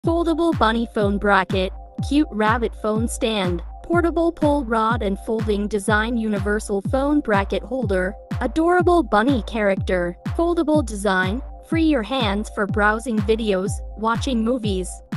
Foldable bunny phone bracket, cute rabbit phone stand, portable pull rod and folding design, universal phone bracket holder, adorable bunny character, foldable design, free your hands for browsing videos, watching movies.